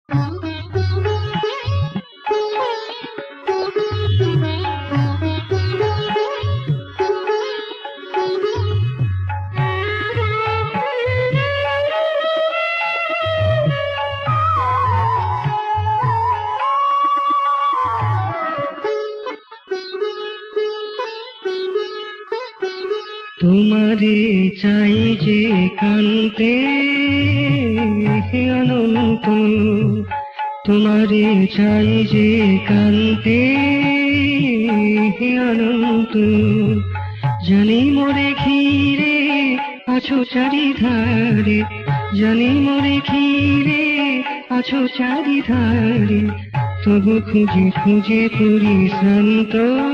তোমারে চাই যে কান্তে হে অনন্ত, তোমারে চাই যে কান্তে হে অনন্ত। জানি মোরে ঘিরে আছো চারিধারে, জানি মোরে ঘিরে আছো চারিধারে, তবু খুঁজে খুঁজে পরিশ্রান্ত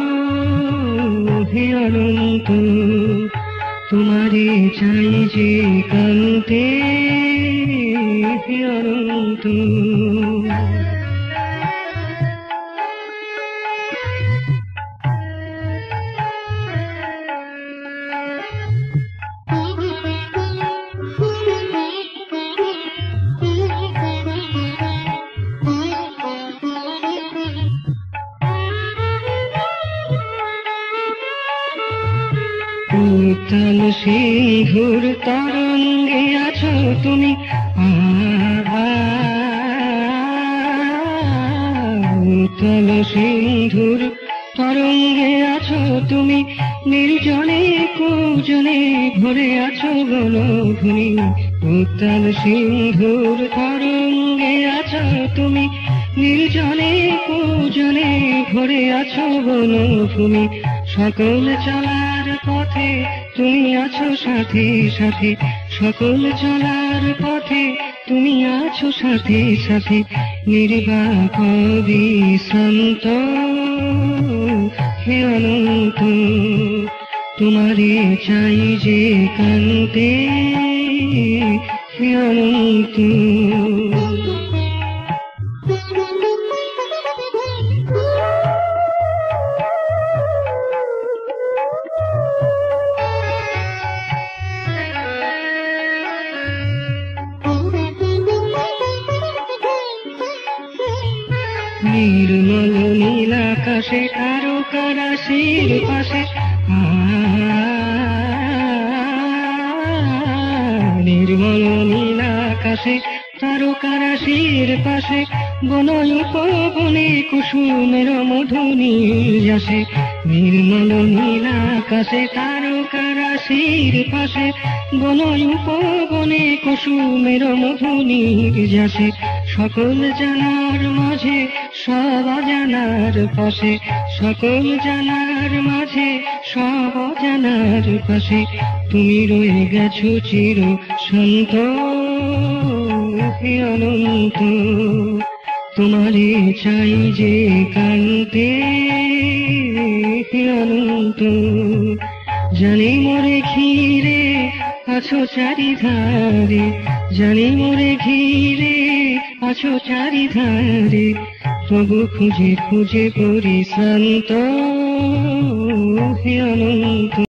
হে অনন্ত। তোমারে চাই যে কান্তে হে অনন্ত। উত্তাল সিন্ধুর তরঙ্গে আছো তুমি, উত্তাল সিন্ধুর তরঙ্গে আছো তুমি, নির্জনে কুজনে ভরে আছো গণভূমি। উত্তাল সিন্ধুর তরঙ্গে আছো তুমি, নির্জনে কুজনে ভরে আছো গণভূমি। সকল চলার পথে তুমি আছো সাথে সাথে, সকল চলার পথে তুমি আছো সাথে সাথে। নির্বাক বিশ্রান্ত হে অনন্ত, তোমারে চাই যে কান্তে হে অনন্ত। নির্মল নীল আকাশে তারকারাশির পাশে, নির্মল নীল আকাশে তারকারাশির পাশে, বন উপবনে কুসুমের মধুনি আসে। নির্মল নীল আকাশে তারকারাশির পাশে, বন উপবনে কুসুমের মধুনি আসে। সকল জানার মাঝে সব অজানার পাশে, সকল জানার মাঝে সব অজানার পাশে, তুমি রয়ে গেছো চির শান্ত হে অনন্ত। তোমারে চাই যে কান্তে হে অনন্ত। জানি মোরে ঘিরে আছো চারিধারে, জানি মোরে ঘিরে আছো চারিধারে, তবু খুঁজে খুঁজে পরিশ্রান্ত হে অনন্ত।